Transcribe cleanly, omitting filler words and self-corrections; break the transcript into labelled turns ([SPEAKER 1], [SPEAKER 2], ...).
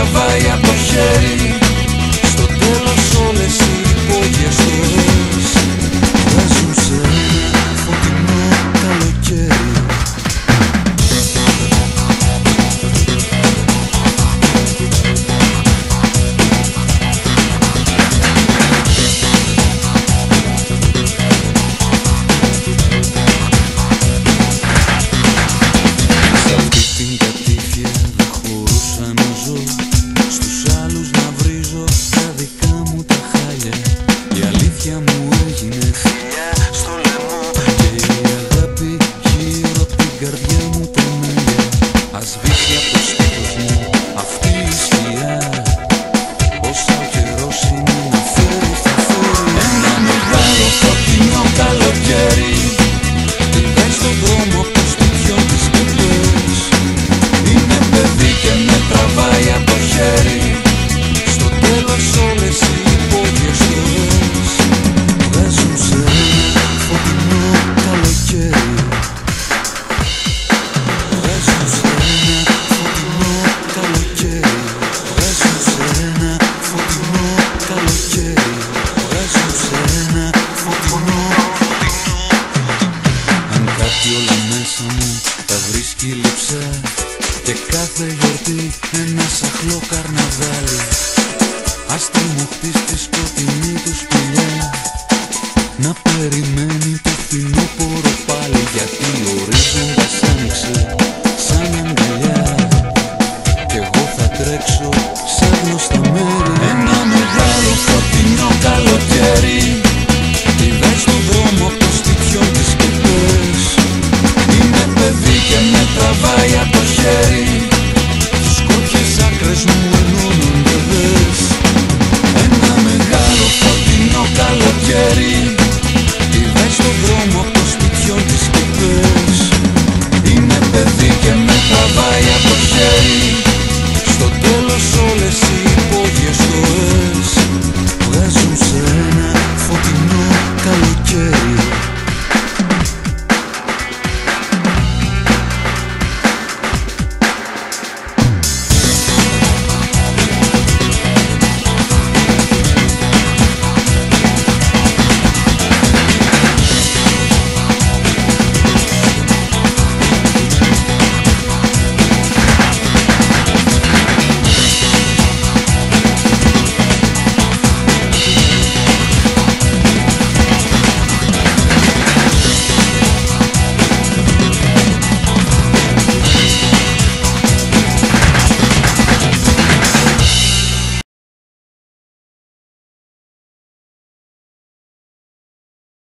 [SPEAKER 1] τραβάει από το χέρι. Στο τέλος όλες οι υπόγειες στιγμές βγάζουν σε ένα φωτεινό καλοκαίρι. Όλα μέσα μου τα βρίσκει λείψα και κάθε γιορτή ένα σαχλό καρναβάλι. Ας τη μοχτεί στη σκοτεινή του σπηλιά να περιμένει το φθινόπωρο πάλι, γιατί ο ορίζοντας άνοιξε σαν αγκαλιά κι εγώ θα τρέξω